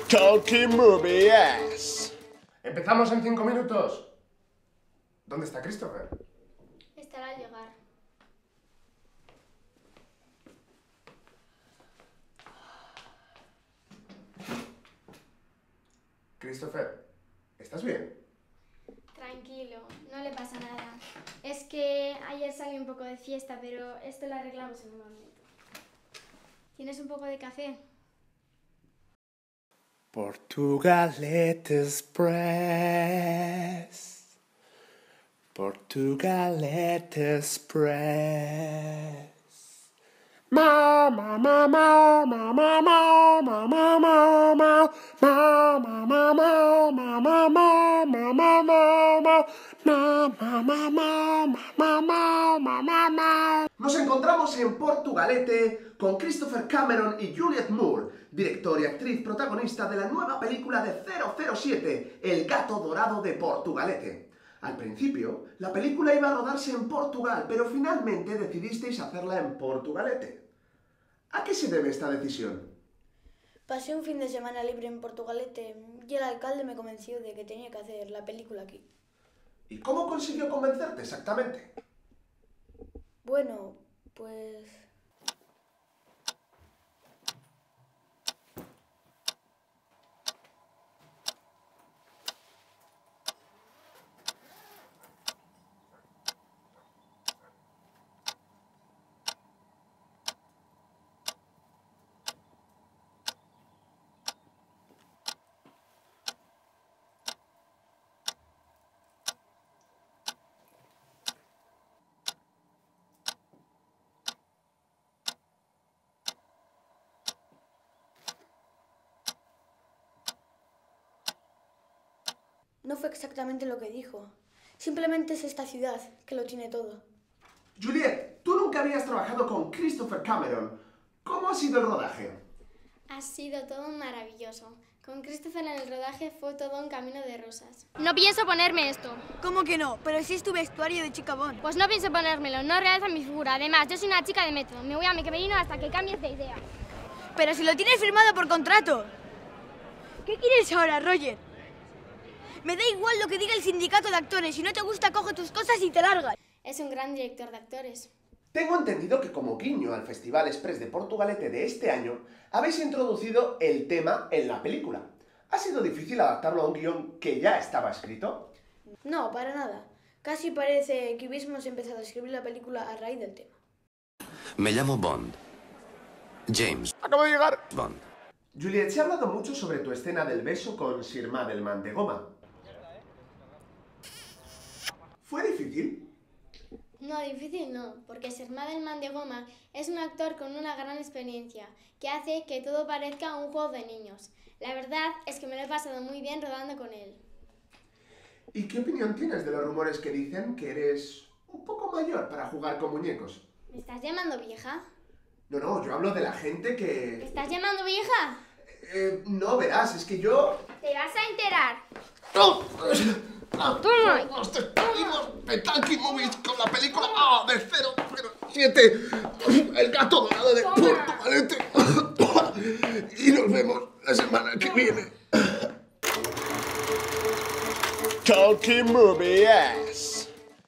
Talking Movie Yes. Empezamos en 5 minutos. ¿Dónde está Christopher? Estará al llegar. Christopher, ¿estás bien? Tranquilo, no le pasa nada. Es que ayer salí un poco de fiesta, pero esto lo arreglamos en un momento. ¿Tienes un poco de café? Portugalete Express. Portugalete Express. Mama, mama, mama, mama, mama, mama, mama, mama, mama, mama, mama. Nos encontramos en Portugalete con Christopher Cameron y Juliette Moore, director y actriz protagonista de la nueva película de 007, El gato dorado de Portugalete. Al principio, la película iba a rodarse en Portugal, pero finalmente decidisteis hacerla en Portugalete. ¿A qué se debe esta decisión? Pasé un fin de semana libre en Portugalete y el alcalde me convenció de que tenía que hacer la película aquí. ¿Y cómo consiguió convencerte exactamente? Bueno, pues... No fue exactamente lo que dijo. Simplemente es esta ciudad que lo tiene todo. Juliette, tú nunca habías trabajado con Christopher Cameron. ¿Cómo ha sido el rodaje? Ha sido todo maravilloso. Con Christopher en el rodaje fue todo un camino de rosas. No pienso ponerme esto. ¿Cómo que no? Pero si es tu vestuario de chica Bond. Pues no pienso ponérmelo, no realza mi figura. Además, yo soy una chica de metro. Me voy a mi camerino hasta que cambies de idea. Pero si lo tienes firmado por contrato. ¿Qué quieres ahora, Roger? Me da igual lo que diga el sindicato de actores. Si no te gusta, coge tus cosas y te largas. Es un gran director de actores. Tengo entendido que como guiño al Festival Express de Portugalete de este año, habéis introducido el tema en la película. ¿Ha sido difícil adaptarlo a un guión que ya estaba escrito? No, para nada. Casi parece que hubiésemos empezado a escribir la película a raíz del tema. Me llamo Bond. James Acabo de llegar. Bond. Juliette, se ha hablado mucho sobre tu escena del beso con Sir Madelman de Goma. ¿Fue difícil? No, difícil no, porque Sir Madelman de Goma es un actor con una gran experiencia, que hace que todo parezca un juego de niños. La verdad es que me lo he pasado muy bien rodando con él. ¿Y qué opinión tienes de los rumores que dicen que eres un poco mayor para jugar con muñecos? ¿Me estás llamando vieja? No, yo hablo de la gente ¿Me que... estás llamando vieja? No, verás, es que yo... Te vas a enterar. ¡Toma! ¡Los despedimos de Talking Movies con la película de 007, El gato dorado de Portugalete. Y nos vemos la semana que viene. Talking Movie Yes.